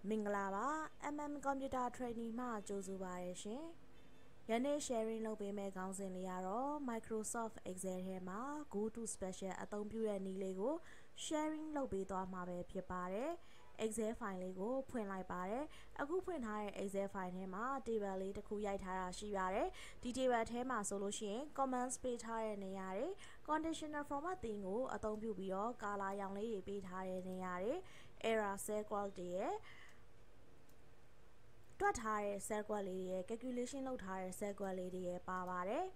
မင်္ဂလာပါ MM Computer Training မှာကြိုဆိုပါရရှင်။ယနေ့ sharing လုပ်ပေးမယ့်ခေါင်းစဉ်လေးကတော့ Microsoft Excel ထဲမှာ Go to Special အသုံးပြုတဲ့နည်းလေးကို sharing လုပ်ပေးသွားမှာပဲဖြစ်ပါတယ်။ Excel file လေးကိုဖွင့်လိုက်ပါတယ်။အခုဖွင့်ထားတဲ့ Excel file ထဲမှာ table လေးတစ်ခုရိုက်ထားတာရှိပါတယ်။ဒီ table ထဲမှာဆိုလို့ရှိရင် comments ပေးထားတဲ့နေရာတွေ conditional format theme ကိုအသုံးပြုပြီးတော့ color ရောင်လေးတွေပေးထားတဲ့နေရာတွေ error cell quality ရဲ့တွက်ထားတဲ့ cell quality လေးရဲ့ calculation လုပ်ထားတဲ့ cell quality လေးရဲ့ပါပါတယ်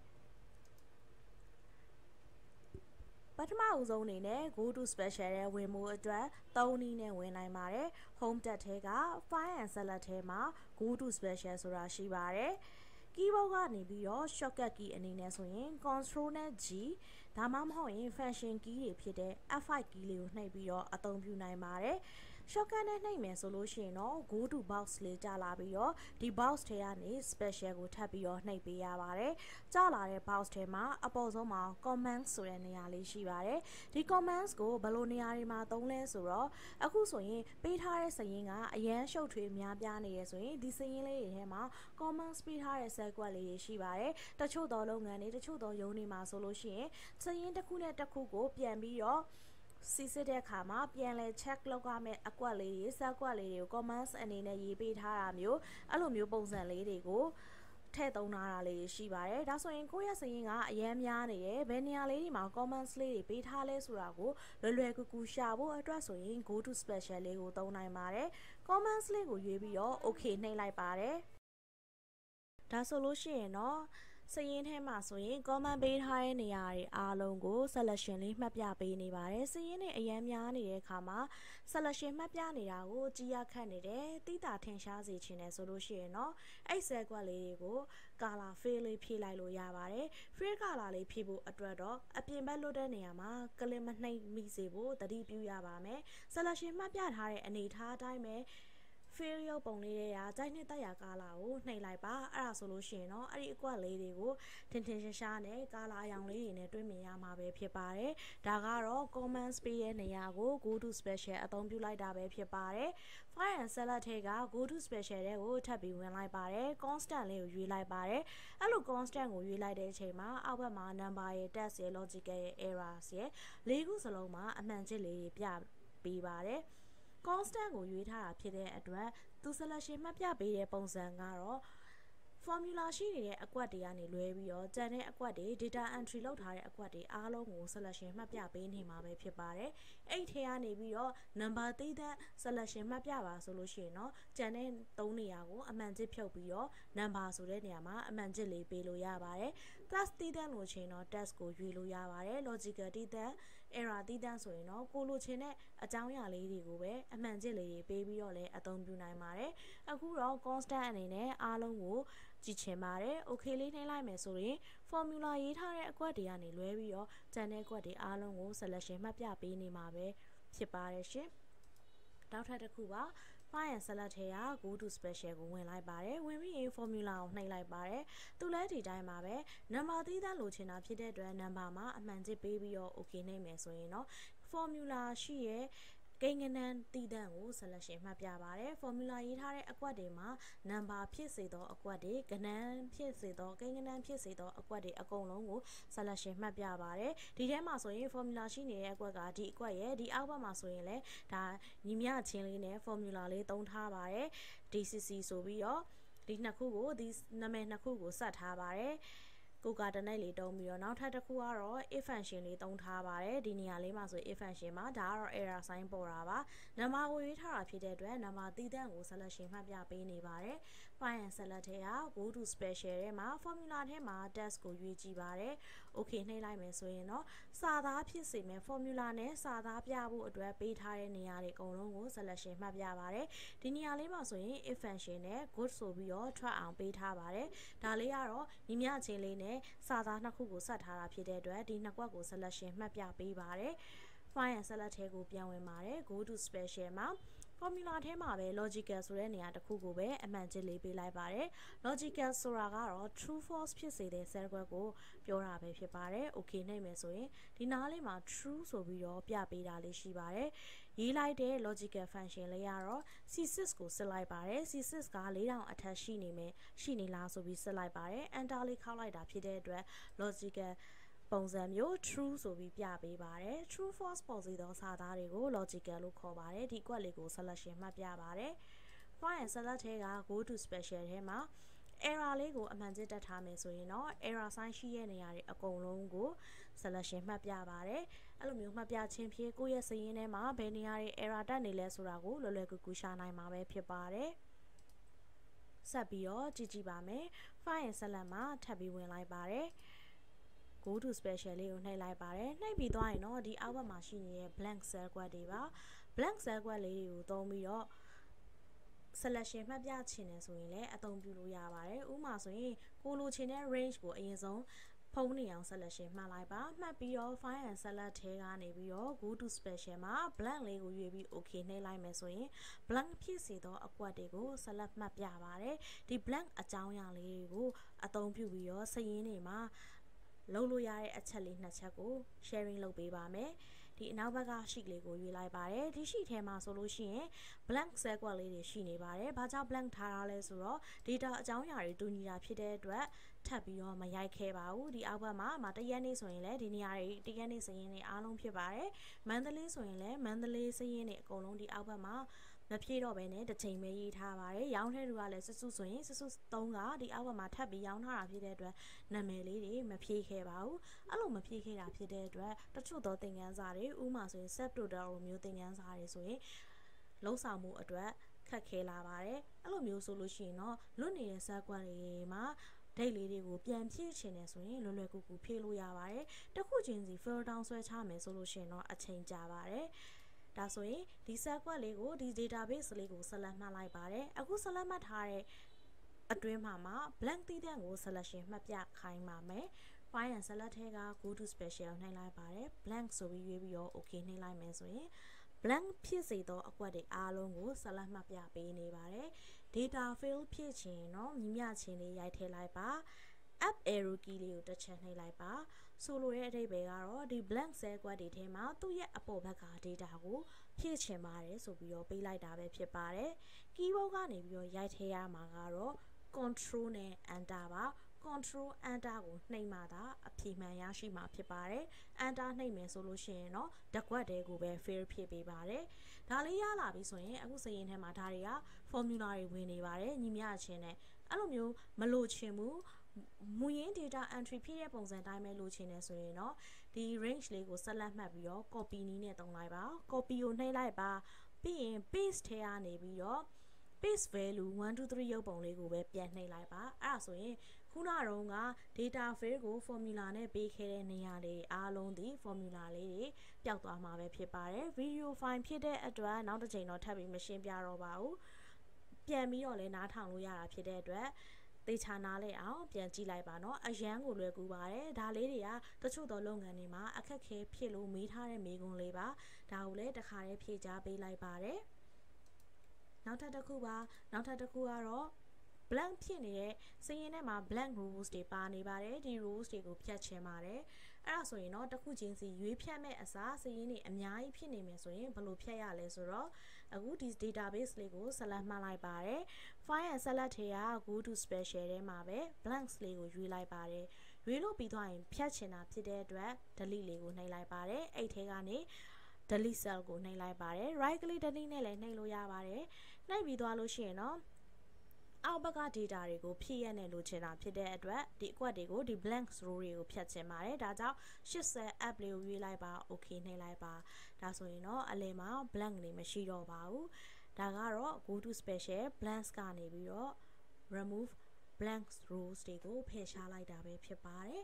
ပထမအဆုံးအနေနဲ့ Go to Special ရဲ့ဝင်မှုအတွက်3နည်းနဲ့ဝင်နိုင်ပါတယ် Home tab ထဲက File and Select ထဲမှာ Go to Special ဆိုတာရှိပါတယ်keyboard ကနေပြီးတော့ shortcut key အနေနဲ့ဆိုရင် Control နဲ့ G ဒါမှမဟုတ်ရင် function key တွေဖြစ်တဲ့ F5 key လေးကိုနှိပ်ပြီးတော့အသုံးပြုနိုင်ပါတယ် shortcut နဲ့နှိပ်မယ်ဆိုလို့ရှိရင်တော့ Go to box လေးကြာလာပြီးတော့ဒီ box ထဲကနေ special ကိုထပ်ပြီးတော့နှိပ်ပေးရပါတယ်ကြာလာတဲ့ box ထဲမှာအပေါ်ဆုံးမှာ comments ဆိုတဲ့နေရာလေးရှိပါတယ်ဒီ comments ကိုဘယ်လိုနေရာတွေမှာသုံးလဲဆိုတော့အခုဆိုရင်ပေးထားတဲ့စာရင်းကအရန်ရှုပ်ထွေးများပြားနေရဆိုရင်ဒီစာရင်းလေးတွေထဲမှာ comments ပေးထားတဲ့ cell quality လေးရှိပါတယ်တချို့သောလုပ်ငန်းတွေတချို့သောရုံးတွေမှာဆိုလို့ရှိရင်စာရင်းတစ်ခုနဲ့တစ်ခုကိုပြန်ပြီးတော့စီစစ်တဲ့အခါမှာပြန်လဲ check လုပ်ရမယ့်အကွက်လေးတွေ cell ကွက်လေးတွေကို comments အနေနဲ့ရေးပေးထားတာမျိုးအဲ့လိုမျိုးပုံစံလေးတွေကိုထည့်သုံးထားတာလေးရှိပါတယ်ဒါဆိုရင်ကိုယ့်ရဲ့စာရင်းကအရန်များနေတယ်ဘယ်နေရာလေးဒီမှာ comments လေးတွေပေးထားလဲဆိုတာကိုလွယ်ကူကူရှာဖို့အတွက်ဆိုရင် Go to Special လေးကိုသုံးနိုင်ပါတယ် comments လေးကိုရွေးပြီးတော့ okay နှိပ်လိုက်ပါတယ်ဒါဆိုလို့ရှိရင်တော့စာရင်းထဲမှာဆိုရင် comment ပေးထားတဲ့နေရာတွေအားလုံးကို selection လေးမှတ်ပြပေးနေပါတယ်စာရင်းတွေအများများနေတဲ့အခါမှာ selection မှတ်ပြနေတာကိုကြည့်ရခက်နေတယ်တိတာထင်ရှားစေချင်တယ်ဆိုလို့ရှိရင်တော့အဲ့ cell ကွက်လေးတွေကို color fill လေးဖြည့်လိုက်လို့ရပါတယ် fill color လေးဖြည့်ဖို့အတွက်တော့အပြင်ဘက်လွတ်တဲ့နေရာမှာ click မနှိပ်မိစေဖို့သတိပြုရပါမယ် selection မှတ်ပြထားတဲ့အနေထားအတိုင်းပဲfill ရုပ်ပုံလေးတွေကကြိုက်နှစ်တက်ရာကာလာကိုနှိပ်လိုက်ပါအဲ့ဒါဆိုလို့ရှိရင်တော့အဲ့ဒီအကွက်လေးတွေကိုထင်ထင်ရှားရှားနဲ့ကာလာအရောင်လေးတွေနဲ့တွေ့မြင်ရမှာပဲဖြစ်ပါတယ်ဒါကတော့ comments ပေးတဲ့နေရာကို Go to Special အသုံးပြုလိုက်တာပဲဖြစ်ပါတယ် File and Select ထဲက Go to Special တွေကိုထပ်ပြီးဝင်လိုက်ပါတယ် constant လေးကိုရွေးလိုက်ပါတယ်အဲ့လို constant ကိုရွေးလိုက်တဲ့အချိန်မှာအောက်ဘက်မှာ number ရဲ့ text ရဲ့ logical ရဲ့ errors ရဲ့၄ခုစလုံးမှာအမှန်ချက်လေးတွေပြပေးပါတယ်constant ကိုရွေးထားတာဖြစ်တဲ့အတွက်သူ selection မှတ်ပြပေးတဲ့ပုံစံကတော့ formula ရှိနေတဲ့အကွက်တွေကနေလွဲပြီးတော့ကျန်တဲ့အကွက်တွေ data entry လုပ်ထားတဲ့အကွက်တွေအားလုံးကို selection မှတ်ပြပေးနေမှာပဲဖြစ်ပါတယ်အဲ့ထဲကနေပြီးတော့ number သီးသန့် selection မှတ်ပြပါဆိုလို့ရှိရင်တော့ကျန်တဲ့3နေရာကိုအမှန်ချစ်ဖြုတ်ပြီးတော့ number ဆိုတဲ့နေရာမှာအမှန်ချစ်လေးပေးလို့ရပါတယ် class သီးသန့်လို့ချင်တော့ test ကိုရွေးလို့ရပါတယ် logical သီးသန့် error သီးသန့်ဆိုရင်တော့ကိုလိုချင်တဲ့အကြောင်းအရာလေးတွေကိုပဲအမှန်ချစ်လေးတွေပေးပြီးတော့လည်းအသုံးပြုနိုင်ပါတယ်အခုတော့ constant အနေနဲ့အားလုံးကိုကြည့်ချင်ပါတယ် okay လေးနှိပ်လိုက်မယ်ဆိုရင် formula ရေးထားတဲ့အကွက်တွေကနေလွဲပြီးတော့ကျန်တဲ့အကွက်တွေအားလုံးကို selection မှတ်ပြပေးနေမှာပဲဖြစ်ပါတယ်ရှင်နောက်ထပ်တစ်ခုပါ File and Select ထဲက Go to Special ကိုဝင်လိုက်ပါတယ်ဝင်ပြီးရင် formula ကိုနှိပ်လိုက်ပါတယ်သူလည်းဒီတိုင်းပါပဲ number သီးသန့်လိုချင်တာဖြစ်တဲ့အတွက် number မှာအမှန်ချစ်ပေးပြီးတော့ okay နှိပ်မယ်ဆိုရင်တော့ formula ရှိရဲ့ကိန်းဂဏန်းတည်တံ့ကို selection မှတ်ပြပါတယ် formula ရေးထားတဲ့အကွက်တွေမှာ number ဖြစ်စေသောအကွက်တွေကဏန်းဖြစ်စေသောကိန်းဂဏန်းဖြစ်စေသောအကွက်တွေအကုန်လုံးကို selection မှတ်ပြပါတယ်ဒီထဲမှာဆိုရင် formula ရှိနေတဲ့အကွက်ကဒီအကွက်ရဲ့ဒီအောက်ဘက်မှာဆိုရင်လည်းဒါညီမျှချင်းလေးနဲ့ formula လေးသုံးထားပါတယ် DCC ဆိုပြီးတော့ဒီနှစ်ခုကိုဒီနာမည်နှစ်ခုကိုဆက်ထားပါတယ်ကိုကတနိုက်လေးတုံးပြီးတော့နောက်ထပ်တစ်ခုကတော့ if function လေးသုံးထားပါတယ်ဒီနေရာလေးမှာဆို if function မှာဒါကတော့ error sign ပေါ်တာပါ number ကိုရွေးထားတာဖြစ်တဲ့အတွက် number တည်တံ့ကို selection မှတ်ပြပေးနေပါတယ် File and Select ထဲက Go to Special ထဲမှာ formula ထဲမှာ text ကိုရွေးကြည့်ပါတယ် okay နှိပ်လိုက်မယ်ဆိုရင်တော့စာသားဖြစ်စေမယ် formula နဲ့စာသားပြဖို့အတွက်ပေးထားတဲ့နေရာတွေအကုန်လုံးကို selection မှတ်ပြပါတယ်ဒီနေရာလေးမှာဆိုရင် if function နဲ့ good ဆိုပြီးတော့ထွက်အောင်ပေးထားပါတယ်ဒါလေးကတော့ညီမျှချင်းလေးနဲ့စာသားနှစ်ခုကိုဆက်ထားတာဖြစ်တဲ့အတွက်ဒီနှစ်ကွက်ကို selection မှတ်ပြပေးပါတယ် File and Select ထဲကိုပြန်ဝင်ပါတယ် Go to Special မှာ formula ထဲမှာပဲ logical ဆိုတဲ့နေရာတစ်ခုကိုပဲအမှန်ချစ်လေးပေးလိုက်ပါတယ် logical ဆိုတာကတော့ true false ဖြစ်စေတဲ့ cell ကွက်ကိုပြောတာပဲဖြစ်ပါတယ် okay နှိပ်မယ်ဆိုရင်ဒီနားလေးမှာ true ဆိုပြီးတော့ပြပေးတာလေးရှိပါတယ်ရေးလိုက်တဲ့ logical function လေးကတော့ C6 ကိုစစ်လိုက်ပါတယ် C6 က4000အထက်ရှိနေလားဆိုပြီးစစ်လိုက်ပါတယ် enter လေးခောက်လိုက်တာဖြစ်တဲ့အတွက် logical ပုံစံမျိုး true ဆိုပြီးပြပေးပါတယ် true false ပေါ်စေသောစာသားတွေကို logical လို့ခေါ်ပါတယ်ဒီကွက်လေးကို selection မှတ်ပြပါတယ် find and select ထဲက go to special ထဲမှာ error လေးကိုအမှန်ချစ်တက်ထားမယ်ဆိုရင်တော့ error sign ရှိတဲ့နေရာတွေအကုန်လုံးကို selection မှတ်ပြပါတယ်အဲ့လိုမျိုးမှတ်ပြခြင်းဖြင့်ကိုယ့်ရဲ့စာရင်းထဲမှာဘယ်နေရာတွေ error တက်နေလဲဆိုတာကိုလွယ်လွယ်ကူကူရှာနိုင်မှာပဲဖြစ်ပါတယ်ဆက်ပြီးတော့ကြည့်ပါမယ် find and select မှာထပ်ပြီးဝင်လိုက်ပါတယ်go to special လေးကိုနှိပ်လိုက်ပါတယ်နှိပ်ပြီးသွားရင်တော့ဒီအောက်ဘက်မှာရှိနေတဲ့ blank cell ကွက်တွေပါ blank cell ကွက်လေးတွေကိုသုံးပြီးတော့ selection မှတ်ပြချင်တယ်ဆိုရင်လည်းအသုံးပြုလို့ရပါတယ်ဥပမာဆိုရင်ကိုလိုချင်တဲ့ range ကိုအရင်ဆုံးဖုံးနေအောင် selection မှတ်လိုက်ပါမှတ်ပြီးတော့ find and select ထဲကနေပြီးတော့ go to special မှာ blank လေးကိုရွေးပြီး okay နှိပ်လိုက်မယ်ဆိုရင် blank ဖြစ်စေသောအကွက်တွေကို select မှတ်ပြပါတယ်ဒီ blank အကြောင်းအရာလေးတွေကိုအသုံးပြုပြီးတော့စာရင်းတွေမှာလုပ်လို့ရတဲ့အချက်လေးနှစ်ချက်ကို sharing လုပ်ပေးပါမယ်ဒီအနောက်ဘက်က sheet လေးကိုရွေးလိုက်ပါတယ်ဒီ sheet ထဲမှာဆိုလို့ရှိရင် blank cell ကွက်လေးတွေရှိနေပါတယ်ဘာကြောင့် blank ထားတာလဲဆိုတော့ data အကြောင်းအရာတွေတူညီတာဖြစ်တဲ့အတွက်ထပ်ပြီးတော့မရိုက်ခဲ့ပါဘူးဒီအောက်ဘက်မှာတရက်နေ့ဆိုရင်လည်းဒီနေရာတွေတရက်နေ့စရင်းတွေအားလုံးဖြစ်ပါတယ်မန္တလေးဆိုရင်လည်းမန္တလေးစရင်းတွေအကုန်လုံးဒီအောက်ဘက်မှာမဖြည့်တော့ဘဲနဲ့တစ်ချိန်ပဲရေးထားပါတယ်ရောင်းတဲ့လူကလည်းစွစွဆိုရင်စွစွ3ကဒီအောက်ဘက်မှာထပ်ပြီးရောင်းထားတာဖြစ်တဲ့အတွက်နာမည်လေးတွေမဖြည့်ခဲ့ပါဘူးအဲ့လိုမဖြည့်ခဲ့တာဖြစ်တဲ့အတွက်တချို့သောသင်ခန်းစာတွေဥပမာဆိုရင် set total လိုမျိုးသင်ခန်းစာတွေဆိုရင်လုံးဆောင်မှုအတွက်ခက်ခဲလာပါတယ်အဲ့လိုမျိုးဆိုလို့ရှိရင်တော့လွတ်နေတဲ့ set ကွက်တွေမှာဒိတ်လေးတွေကိုပြန်ဖြည့်ချင်တယ်ဆိုရင်လွယ်လွယ်ကူကူဖြည့်လို့ရပါတယ်တစ်ခုချင်းစီ fill down ဆွဲချမယ်ဆိုလို့ရှိရင်တော့အချိန်ကြာပါတယ်ဒါဆိုရင်ဒီ set ကွက်လေးကိုဒီ database လေးကို select မှတ်လိုက်ပါတယ်အခု select မှတ်ထားတဲ့အတွင်းမှာ blank တည်တဲ့ကို selection မှတ်ပြခိုင်းပါမယ် find and select ထဲက go to special နှိပ်လိုက်ပါတယ် blank ဆိုပြီးရွေးပြီးတော့ okay နှိပ်လိုက်မယ်ဆိုရင် blank ဖြစ်စေသောအကွက်တွေအားလုံးကို select မှတ်ပြပေးနေပါတယ် data field ဖြစ်ချင်တော့မြမြချင်းလေးရိုက်ထည့်လိုက်ပါ up arrow key လေးကိုတစ်ချက်နှိပ်လိုက်ပါဆိုလိုတဲ့အဓိပ္ပာယ်ကတော့ဒီ blank cell ကွက်တွေထဲမှာသူ့ရဲ့အပေါ်ဘက်က data ကိုဖြည့်ချင်ပါတယ်ဆိုပြီးတော့ပေးလိုက်တာပဲဖြစ်ပါတယ် keyboard ကနေပြီးတော့ရိုက်ထည့်ရမှာကတော့ control နဲ့ enter ပါ control enter ကိုနှိပ်မှသာအဖြေမှန်ရရှိမှာဖြစ်ပါတယ် enter နှိပ်မယ်ဆိုလို့ရှိရင်တော့တစ်ကွက်တည်းကိုပဲ fill ဖြည့်ပေးပါတယ်ဒါလေးရလာပြီဆိုရင်အခုစရင်ထဲမှာဒါတွေက formula တွေဝင်နေပါတယ်ညီမျှချင်းနဲ့အဲ့လိုမျိုးမလို့ချင်ဘူးမူရင်း data entry ဖြည့်တဲ့ပုံစံတိုင်းပဲလိုချင်တယ်ဆိုရင်တော့ဒီ range လေးကို select မှတ်ပြီးတော့ copy နည်းနဲ့သုံးလိုက်ပါ copy ကိုနှိပ်လိုက်ပါပြီးရင် paste ထဲကနေပြီးတော့ paste value 1 2 3ရုပ်ပုံလေးကိုပဲပြန်နှိပ်လိုက်ပါအဲ့ဒါဆိုရင်ခုနတုန်းက data field ကို formula နဲ့ပေးခဲ့တဲ့နေရာတွေအားလုံးဒီ formula လေးတွေပျောက်သွားမှာပဲဖြစ်ပါတယ် video file ဖြစ်တဲ့အတွက်နောက်တစ်ချိန်တော့ထပ်ပြီးမရှင်းပြတော့ပါဘူးပြန်ပြီးတော့လည်းနားထောင်လို့ရတာဖြစ်တဲ့အတွက်သေချာနားလဲအောင်ပြန်ကြည့်လိုက်ပါနော်အရန်ကိုလွယ်ကူပါတယ်ဒါလေးတွေကတချို့သောလုပ်ငန်းတွေမှာအခက်ခဲဖြစ်လို့မေးထားတဲ့မေးခွန်းလေးပါဒါကိုလည်းတစ်ခါတည်းဖြေကြားပေးလိုက်ပါတယ်နောက်ထပ်တစ်ခုကတော့ blank ဖြစ်နေတဲ့စာရင်းထဲမှာ blank rows တွေပါနေပါတယ်ဒီ rows တွေကိုဖြတ်ချင်ပါတယ်အဲ့ဒါဆိုရင်တော့တစ်ခုချင်းစီရွေးဖြတ်မဲ့အစားစာရင်းတွေအများကြီးဖြစ်နေမယ်ဆိုရင်ဘယ်လိုဖြတ်ရလဲဆိုတော့အခုဒီ database လေးကို select မှတ်လိုက်ပါတယ် find and select ထဲက go to special ထဲမှာပဲ blanks လေးကိုရွေးလိုက်ပါတယ်ရွေးလို့ပြီးသွားရင်ဖြတ်ချင်တာဖြစ်တဲ့အတွက် delete လေးကိုနှိပ်လိုက်ပါတယ်အဲ့ထဲကနေ delete cell ကိုနှိပ်လိုက်ပါတယ် right click delete နဲ့လည်းနှိပ်လို့ရပါတယ်နှိပ်ပြီးသွားလို့ရှိရင်တော့အောက်ဘက်က data တွေကိုဖြည့်ရနေလို့ချင်တာဖြစ်တဲ့အတွက်ဒီအကွက်တွေကိုဒီ blank row တွေကိုဖြတ်ချင်ပါတယ်ဒါကြောင့် 80 app လေးကိုရွေးလိုက်ပါ okay နှိပ်လိုက်ပါဒါဆိုရင်တော့အလယ်မှာ blank တွေမရှိတော့ပါဘူးဒါကတော့ go to special blanks ကနေပြီးတော့ remove blank rows တွေကိုဖယ်ရှားလိုက်တာပဲဖြစ်ပါတယ်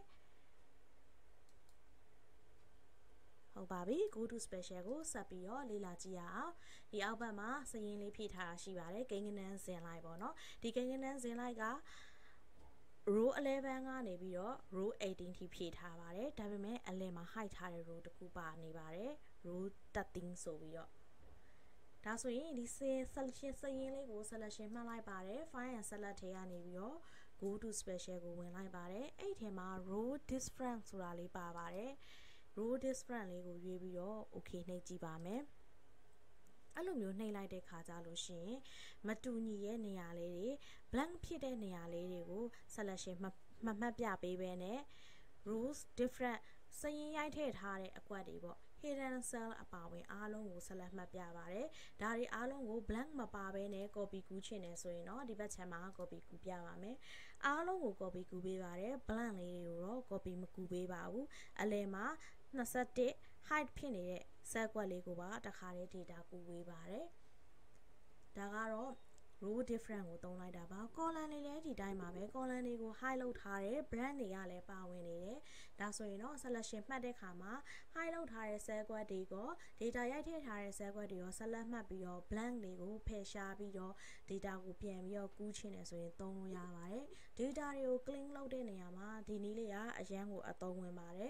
ဟုတ်ပါပြီ go to special ကိုဆက်ပြီးတော့လေ့လာကြည့်ရအောင်ဒီအောက်ဘက်မှာစာရင်းလေးဖြည့်ထားတာရှိပါတယ်ကိန်းဂဏန်းဇင်လိုက်ပေါ့နော်ဒီကိန်းဂဏန်းဇင်လိုက်က row 11ကနေပြီးတော့ row 18 ထိဖြည့်ထားပါတယ်ဒါပေမဲ့အလယ်မှာ hide ထားတဲ့ row တစ်ခုပါနေပါတယ် row 13ဆိုပြီးတော့ဒါဆိုရင်ဒီ selection စရင်းလေးကို selection မှတ်လိုက်ပါတယ် find and select ထဲကနေပြီးတော့ go to special ကိုဝင်လိုက်ပါတယ်အဲ့ထဲမှာ row different ဆိုတာလေးပါပါတယ် row different လေးကိုရွေးပြီးတော့ okay နှိပ်ကြည့်ပါမယ်အဲ့လိုမျိုးနှိပ်လိုက်တဲ့ခါကြလို့ရှိရင်မတူညီရဲ့နေရာလေးတွေ blank ဖြစ်တဲ့နေရာလေးတွေကို selection မှတ်ပြပေးပဲနဲ့ rows different စရင်းရိုက်ထည့်ထားတဲ့အကွက်တွေပေါ့ hidden cell အပါဝင်အားလုံးကို select မှတ်ပြပါတယ်ဒါတွေအားလုံးကို blank မပါဘဲနဲ့ copy ကူးချင်တယ်ဆိုရင်တော့ဒီဘက်ခြမ်းမှာ copy ကူးပြပါမယ်အားလုံးကို copy ကူးပေးပါတယ် blank လေးတွေကိုတော့ copy မကူးပေးပါဘူးအလယ်မှာ21 height ဖြစ်နေတဲ့ cell ကွက်လေးကိုပါတခါတည်း data ကူးပေးပါတယ်ဒါကတော့ row different ကိုသုံးလိုက်တာပါ column လေးလည်းဒီတိုင်းပါပဲ column တွေကို hide လုပ်ထားတယ် brand တွေကလည်းပါဝင်နေတယ်ဒါဆိုရင်တော့ selection မှတ်တဲ့ခါမှာ hide လုပ်ထားတဲ့ cell ကွက်တွေက data ရိုက်ထည့်ထားတဲ့ cell ကွက်တွေရော select မှတ်ပြီးတော့ blank တွေကိုဖယ်ရှားပြီးတော့ data ကိုပြန်ပြီးတော့ကူးချင်တယ်ဆိုရင်သုံးလို့ရပါတယ် data တွေကို clean လုပ်တဲ့နေရာမှာဒီနည်းလေးကအရန်ကိုအသုံးဝင်ပါတယ်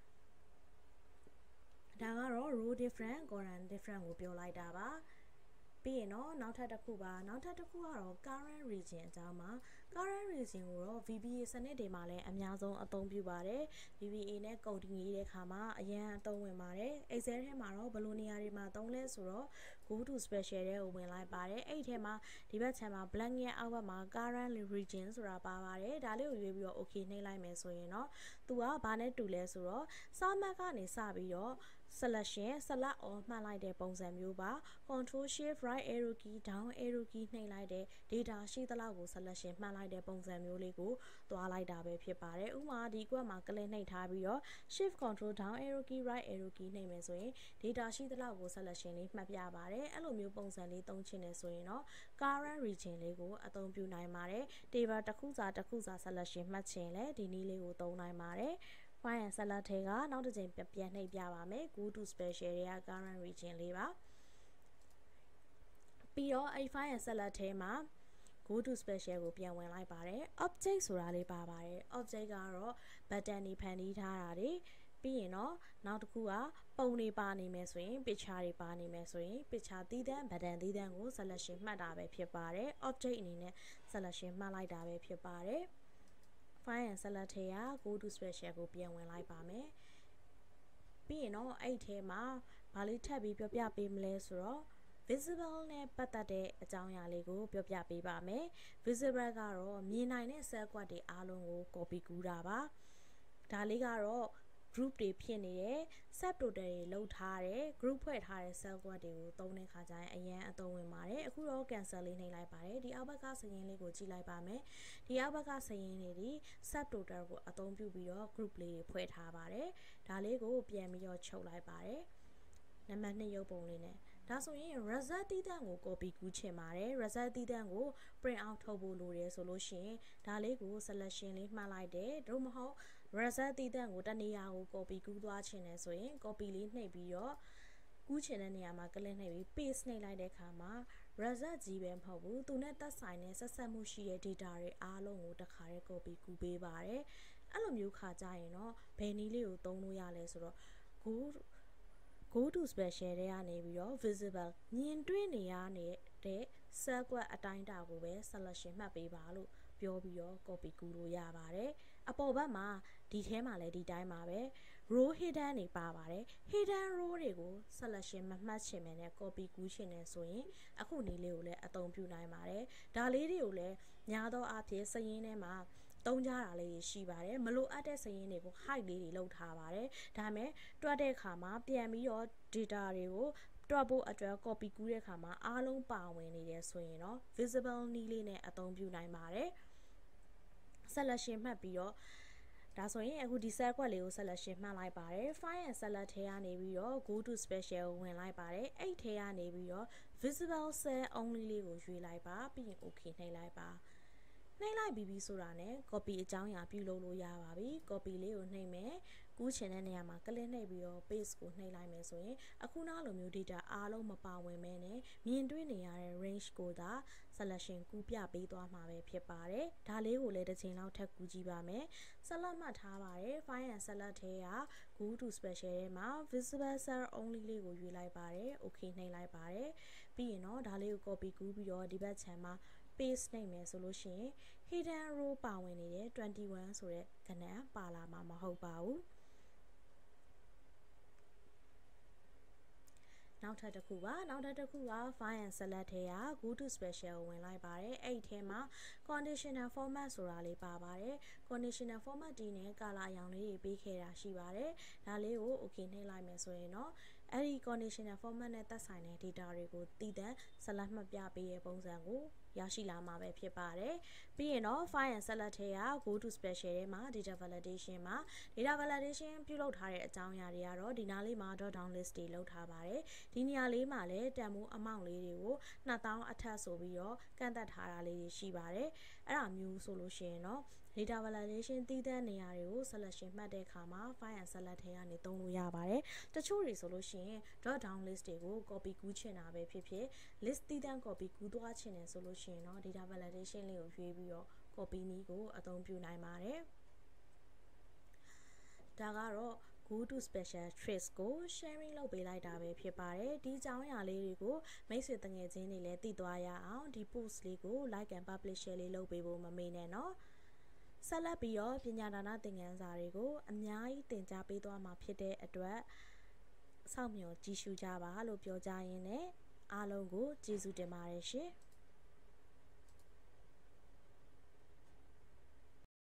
ဒါကတော့ row different column different ကိုပြောလိုက်တာပါပြီးရင်တော့နောက်ထပ်တစ်ခုပါနောက်ထပ်တစ်ခုကတော့ current region အကြောင်းပါ current region ကိုတော့ VBA စနစ်တွေမှာလည်းအများဆုံးအသုံးပြုပါတယ် VBA နဲ့ coding ရေးတဲ့အခါမှာအရင်အသုံးဝင်ပါတယ် Excel ထဲမှာတော့ဘယ်လိုနေရာတွေမှာသုံးလဲဆိုတော့ go to special ထဲကိုဝင်လိုက်ပါတယ်အဲ့ဒီထဲမှာဒီဘက်ခြမ်းမှာ blank ရဲ့အောက်ဘက်မှာ current region ဆိုတာပါပါတယ်ဒါလေးကိုရွေးပြီးတော့ okay နှိပ်လိုက်မယ်ဆိုရင်တော့သူကဘာနဲ့တူလဲဆိုတော့စာမှတ်ကနေစပြီးတော့ selection select all မှတ်လိုက်တဲ့ပုံစံမျိုးပါ control shift right arrow key down arrow key နှိပ်လိုက်တဲ့ data ရှိသလောက်ကို selection မှတ်လိုက်တဲ့ပုံစံမျိုးလေးကိုသွားလိုက်တာပဲဖြစ်ပါတယ်ဥပမာဒီကွက်မှာ click နှိပ်ထားပြီးတော့ shift control down arrow key right arrow key နှိပ်မယ်ဆိုရင် data ရှိသလောက်ကို selection လေးမှတ်ပြပါတယ်အဲ့လိုမျိုးပုံစံလေးသုံးချင်တယ်ဆိုရင်တော့ current region လေးကိုအသုံးပြုနိုင်ပါတယ် table တစ်ခုစာ selection မှတ်ချင်လဲဒီနည်းလေးကိုသုံးနိုင်ပါတယ် find and select ထဲကနောက်တစ်ချိန်ပြန်နှိပ်ပြပါမယ် go to special တွေက current region လေးပါပြီးတော့အဲ့ find and select ထဲမှာ go to special ကိုပြန်ဝင်လိုက်ပါတယ် object ဆိုတာလေးပါပါတယ် object ကတော့ button တွေဖန်တီးထားတာတွေပြီးရင်တော့နောက်တစ်ခုကပုံတွေပါနေမယ်ဆိုရင် picture တွေပါနေမယ်ဆိုရင် picture သီးသန့် button သီးသန့်ကို selection မှတ်တာပဲဖြစ်ပါတယ် object အနေနဲ့ selection မှတ်လိုက်တာပဲဖြစ်ပါတယ် find and select ထဲက go to special ကိုပြန်ဝင်လိုက်ပါမယ်ပြီးရင်တော့အဲ့ထဲမှာဘာလေးထပ်ပြီးပြောပြပေးမလဲဆိုတော့ visible နဲ့ပတ်သက်တဲ့အကြောင်းအရာလေးကိုပြောပြပေးပါမယ် visible ကတော့မြင်နိုင်တဲ့ cell ကွက်တွေအားလုံးကို copy ကူးတာပါဒါလေးကတော့ group တွေဖြစ်နေတဲ့ subtotal တွေလောက်ထားတဲ့ group ဖွဲ့ထားတဲ့ cell ကွက်တွေကိုသုံးတဲ့ခါကျရင်အရင်အသုံးဝင်ပါတယ်အခုတော့ cancel လေးနှိပ်လိုက်ပါတယ်ဒီအောက်ဘက်ကစာရင်းလေးကိုကြည့်လိုက်ပါမယ်ဒီအောက်ဘက်ကစာရင်းတွေဒီ subtotal ကိုအသုံးပြုပြီးတော့ group လေးတွေဖွဲ့ထားပါတယ်ဒါလေးကိုပြန်ပြီးတော့ချုပ်လိုက်ပါတယ်နံပါတ်2ရုပ်ပုံလေးနဲ့ဒါဆိုရင် result တည်တံ့ကို copy ကူးချင်ပါတယ် result တည်တံ့ကို print out ထုတ်ဖို့လိုတယ်ဆိုလို့ရှိရင်ဒါလေးကို selection လေးမှတ်လိုက်တယ်တို့မဟုတ် result တည်တံ့ကိုတနေရာကို copy ကူးသွားချင်တယ်ဆိုရင် copy လေးနှိပ်ပြီးတော့ကူးချင်တဲ့နေရာမှာ click နှိပ်ပြီး paste နှိပ်လိုက်တဲ့အခါမှာ result ကြီးပဲမဟုတ်ဘူးသူနဲ့သက်ဆိုင်တဲ့ဆက်ဆက်မှုရှိတဲ့ data တွေအားလုံးကိုတခါတည်း copy ကူးပေးပါတယ်အဲ့လိုမျိုးခါကြရင်တော့ဘယ်နည်းလေးကိုသုံးလို့ရလဲဆိုတော့ go to special တွေကနေပြီးတော့ visible မြင်တွေ့နေရတဲ့ cell ကွက်အတိုင်းအတာကိုပဲ selection မှတ်ပေးပါလို့ပြောပြီးတော့ copy ကူးလို့ရပါတယ်အပေါ်ဘက်မှာဒီထဲမှာလည်းဒီတိုင်းပါပဲ row hidden တွေပါပါတယ် hidden row တွေကို selection မမှတ်ချင်မယ်နဲ့ copy ကူးချင်တယ်ဆိုရင်အခုနည်းလေးကိုလည်းအသုံးပြုနိုင်ပါတယ်ဒါလေးတွေကိုလည်းများသောအားဖြင့်စာရင်းထဲမှာသုံးကြတာလေးရှိပါတယ်မလိုအပ်တဲ့စာရင်းတွေကို hide လေးတွေလုပ်ထားပါတယ်ဒါပေမဲ့တွက်တဲ့အခါမှာပြန်ပြီးတော့ data တွေကိုတွက်ဖို့အတွက် copy ကူးတဲ့အခါမှာအားလုံးပါဝင်နေတယ်ဆိုရင်တော့ visible နည်းလေးနဲ့အသုံးပြုနိုင်ပါတယ် selection မှတ်ပြီးတော့ဒါဆိုရင်အခုဒီ cell ကွက်လေးကို selection မှတ်လိုက်ပါတယ် find and select ထဲကနေပြီးတော့ go to special ကိုဝင်လိုက်ပါတယ်အဲ့ထဲကနေပြီးတော့ visible cell only လေးကိုရွေးလိုက်ပါပြီးရင် okay နှိပ်လိုက်ပါနှိပ်လိုက်ပြီးဆိုတာနဲ့ copy အကြောင်းအရာပြုလုပ်လို့ရပါပြီ copy လေးကိုနှိပ်မယ်ကူးချင်တဲ့နေရာမှာ click နှိပ်ပြီးတော့ paste ကိုနှိပ်လိုက်မယ်ဆိုရင်အခုနောက်လိုမျိုး data အားလုံးမပါဝင်မဲနဲ့မြင်တွေ့နေရတဲ့ range ကိုသာ selection ကူးပြပေးသွားမှာပဲဖြစ်ပါတယ်ဒါလေးကိုလည်းတစ်ချိန်လောက်ထပ်ကူးကြည့်ပါမယ် select မှတ်ထားပါတယ် find and select ထဲက go to special ထဲမှာ visible cell only လေးကိုရွေးလိုက်ပါတယ် okay နှိပ်လိုက်ပါတယ်ပြီးရင်တော့ဒါလေးကို copy ကူးပြီးတော့ဒီဘက်ခြမ်းမှာ paste နှိပ်မယ်ဆိုလို့ရှိရင် hidden row ပါဝင်နေတဲ့21ဆိုတဲ့ကဏ္ဍပါလာမှာမဟုတ်ပါဘူးနောက်ထပ်တစ်ခုက file and select ထဲက go to special ကိုဝင်လိုက်ပါတယ်အဲ့ဒီထဲမှာ conditional format ဆိုတာလေးပါပါတယ် conditional format ဒီနဲ့ color အရောင်လေးတွေပေးခဲ့တာရှိပါတယ်ဒါလေးကို okay နှိပ်လိုက်မယ်ဆိုရင်တော့အဲ့ဒီ conditional format နဲ့သက်ဆိုင်တဲ့ data တွေကိုတည်တံ့ select မှတ်ပြပေးတဲ့ပုံစံကိုရရှိလာမှာပဲဖြစ်ပါတယ်ပြီးရင်တော့ file and select ထဲက go to special ထဲမှာ data validation မှာ data validation ပြုလုပ်ထားတဲ့အကြောင်းအရာတွေကတော့ဒီနားလေးမှာ drop down list တွေလုပ်ထားပါတယ်ဒီနေရာလေးမှာလည်းတန်ဖိုးအမောင့်လေးတွေကို2000အထက်ဆိုပြီးတော့ကန့်သက်ထားတာလေးတွေရှိပါတယ်အဲ့ဒါမျိုးဆိုလို့ရှိရင်တော့ data validation တည်တံ့နေရာတွေကို selection မှတ်တဲ့အခါမှာ file and select ထဲကနေသုံးလို့ရပါတယ်တချို့တွေဆိုလို့ရှိရင် drop down list တွေကို copy ကူးချင်တာပဲဖြစ်ဖြစ် list တည်တံ့ copy ကူးသွားချင်တယ်ဆိုလို့ရှိရင်တော့ data validation လေးကိုရွေးပြီးတော့ copy နည်းကိုအသုံးပြုနိုင်ပါတယ်ဒါကတော့ go to special tricks ကို sharing လုပ်ပေးလိုက်တာပဲဖြစ်ပါတယ်ဒီအကြောင်းအရာလေးတွေကိုမိတ်ဆွေတငယ်ချင်းတွေလည်းသိသွားရအောင်ဒီ post လေးကို like and publish share လေးလုပ်ပေးဖို့မမေ့နဲ့နော်ဆက်လက်ပြီးတော့ပညာဒါနသင်ခန်းစာတွေကိုအများကြီးသင်ကြားပေးသွားမှာဖြစ်တဲ့အတွက်စောင့်မျှော်ကြည့်ရှုကြပါလို့ပြောကြရင်းနဲ့အားလုံးကိုကျေးဇူးတင်ပါတယ်ရှင်